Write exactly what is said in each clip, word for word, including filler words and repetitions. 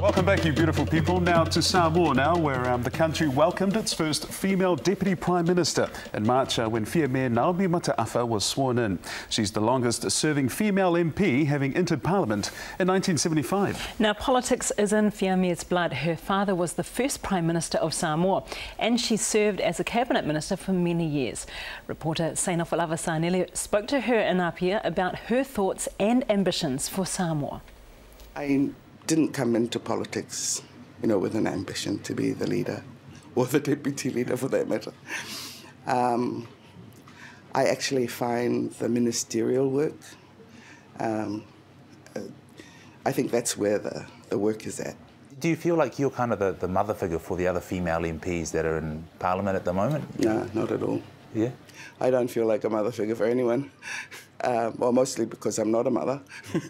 Welcome back, you beautiful people. Now to Samoa now, where um, the country welcomed its first female Deputy Prime Minister in March uh, when Fiame Naomi Mata'afa was sworn in. She's the longest-serving female M P, having entered Parliament in nineteen seventy-five. Now, politics is in Fiame's blood. Her father was the first Prime Minister of Samoa, and she served as a Cabinet Minister for many years. Reporter Seinafolava Sanele spoke to her in Apia about her thoughts and ambitions for Samoa. I didn't come into politics, you know, with an ambition to be the leader, or the deputy leader for that matter. Um, I actually find the ministerial work, um, uh, I think that's where the, the work is at. Do you feel like you're kind of the, the mother figure for the other female M Ps that are in Parliament at the moment? No, not at all. Yeah? I don't feel like a mother figure for anyone. Um, well, mostly because I'm not a mother.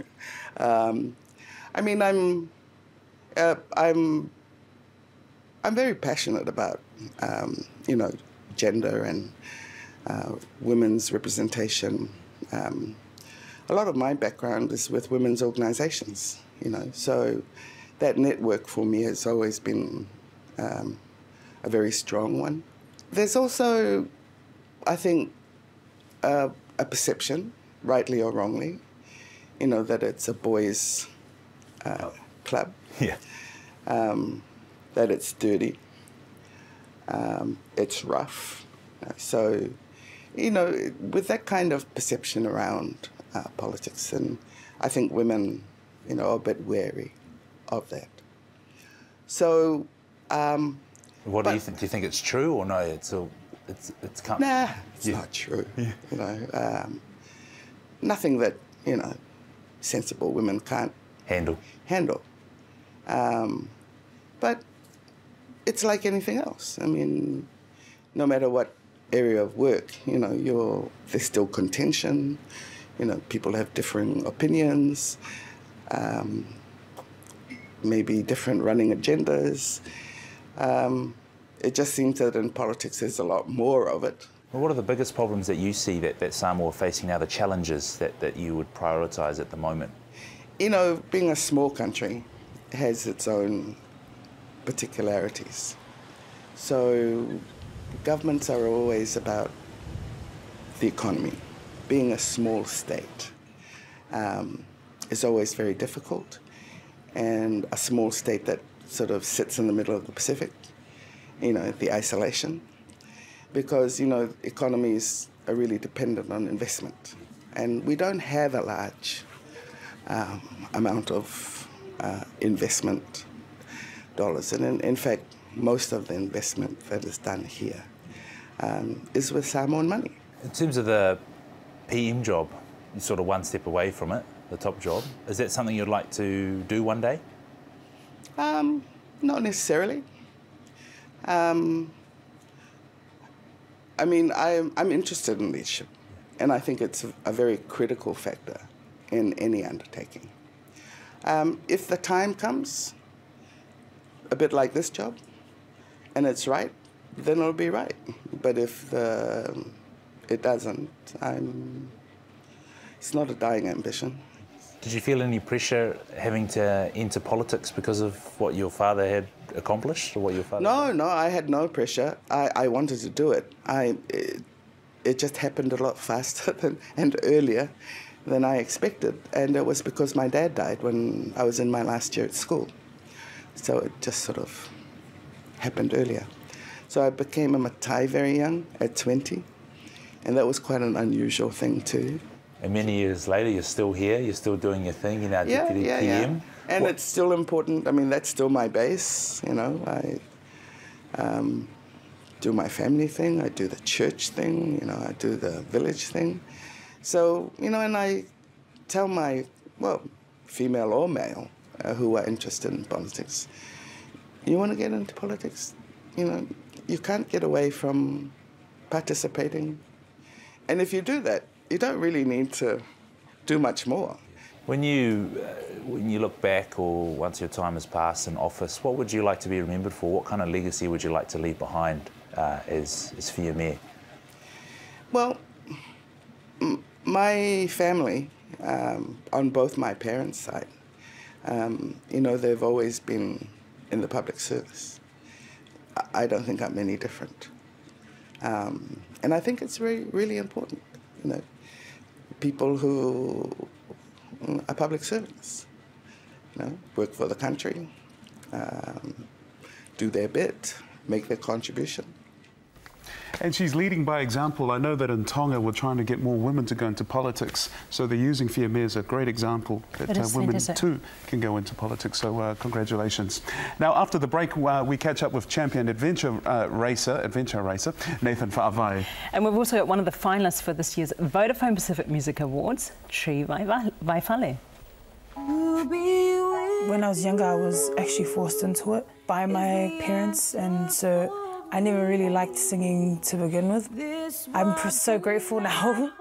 um, I mean, I'm, uh, I'm, I'm very passionate about, um, you know, gender and uh, women's representation. Um, a lot of my background is with women's organisations, you know, so that network for me has always been um, a very strong one. There's also, I think, uh, a perception, rightly or wrongly, you know, that it's a boys' Uh, club, yeah. um, that it's dirty, um, it's rough. So, you know, with that kind of perception around uh, politics, and I think women, you know, are a bit wary of that. So, um, what do you think? Do you think it's true or no? It's a, it's it's come. Nah, it's yeah. not true. Yeah. You know, um, nothing that you know sensible women can't handle. Handle. Um, but it's like anything else. I mean, no matter what area of work, you know, you're, there's still contention. You know, people have differing opinions, um, maybe different running agendas. Um, it just seems that in politics there's a lot more of it. Well, what are the biggest problems that you see that, that Samoa are facing now, the challenges that, that you would prioritise at the moment? You know, being a small country has its own particularities. So governments are always about the economy. Being a small state um, is always very difficult, and a small state that sort of sits in the middle of the Pacific, you know, the isolation, because, you know, economies are really dependent on investment, and we don't have a large Um, amount of uh, investment dollars. And in, in fact, most of the investment that is done here um, is with Samoan money. In terms of the P M job, you're sort of one step away from it, the top job. Is that something you'd like to do one day? Um, not necessarily. Um, I mean, I'm, I'm interested in leadership, and I think it's a, a very critical factor in any undertaking. Um, if the time comes, a bit like this job, and it's right, then it'll be right. But if the, it doesn't, I'm, it's not a dying ambition. Did you feel any pressure having to enter politics because of what your father had accomplished, or what your father? No, had? no, I had no pressure. I, I wanted to do it. I, it, it just happened a lot faster than, and earlier than I expected, and it was because my dad died when I was in my last year at school. So it just sort of happened earlier. So I became a Matai very young, at twenty, and that was quite an unusual thing too. And many years later, you're still here, you're still doing your thing, you're now yeah, Deputy yeah, P M. Yeah. And what? It's still important. I mean, that's still my base, you know. I um, do my family thing, I do the church thing, you know, I do the village thing. So, you know, and I tell my, well, female or male, uh, who are interested in politics, you want to get into politics, you know, you can't get away from participating. And if you do that, you don't really need to do much more. When you, uh, when you look back, or once your time has passed in office, what would you like to be remembered for? What kind of legacy would you like to leave behind uh, as, as Fiame? Well, my family, um, on both my parents' side, Um, you know, they've always been in the public service. I don't think I'm any different. Um, and I think it's really, really important, you know, people who are public servants, you know, work for the country, um, do their bit, make their contribution. And she's leading by example. I know that in Tonga we're trying to get more women to go into politics, so they're using Fiame as a great example that uh, women too can go into politics. So uh, congratulations. Now after the break uh, we catch up with champion adventure uh, racer, adventure racer Nathan Fa'avai. And we've also got one of the finalists for this year's Vodafone Pacific Music Awards, Tri Vaifale. When I was younger, I was actually forced into it by my parents, and so I never really liked singing to begin with. I'm so grateful now